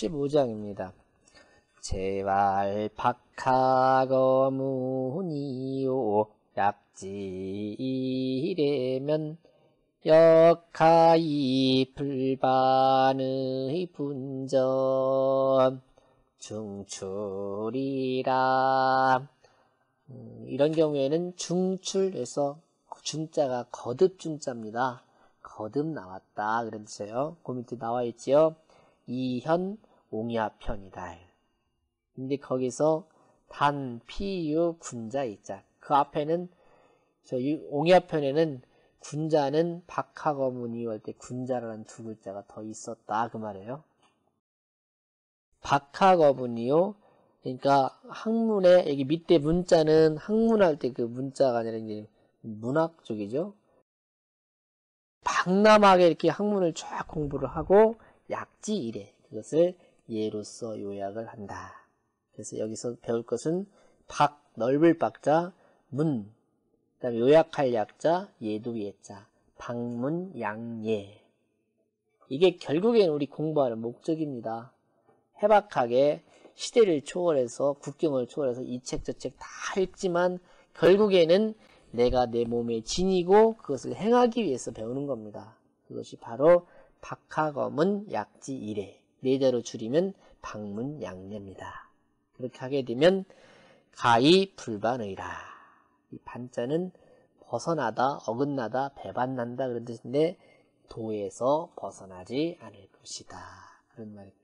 15장입니다. 제발 박하거무니요 약지이래면 역하이 불반의 분전 중출이라. 이런 경우에는 중출해서 중자가 거듭 중자입니다. 거듭 나왔다 그런 뜻이에요. 그 밑에 나와 있지요. 이현 옹야편이다. 근데 거기서 단 피유 군자 있자. 그 앞에는 저 옹야편에는 군자는 박하거무니 할 때 군자라는 두 글자가 더 있었다 그 말이에요. 박하거무니요. 그러니까 학문에 여기 밑에 문자는 학문할 때 그 문자가 아니라 이제 문학 쪽이죠. 박람하게 이렇게 학문을 쫙 공부를 하고 약지 이래. 그것을 예로서 요약을 한다. 그래서 여기서 배울 것은 박, 넓을 박자, 문, 그다음에 요약할 약자, 예도 예자, 박문, 양예. 이게 결국엔 우리 공부하는 목적입니다. 해박하게 시대를 초월해서 국경을 초월해서 이 책 저 책 다 읽지만 결국에는 내가 내 몸에 지니고 그것을 행하기 위해서 배우는 겁니다. 그것이 바로 박하검은 약지 이래. 네 자로 줄이면 박문 양예입니다. 그렇게 하게 되면 가히 불반의라. 이 반자는 벗어나다, 어긋나다, 배반난다 그런 뜻인데 도에서 벗어나지 않을 것이다. 그런 말입니다.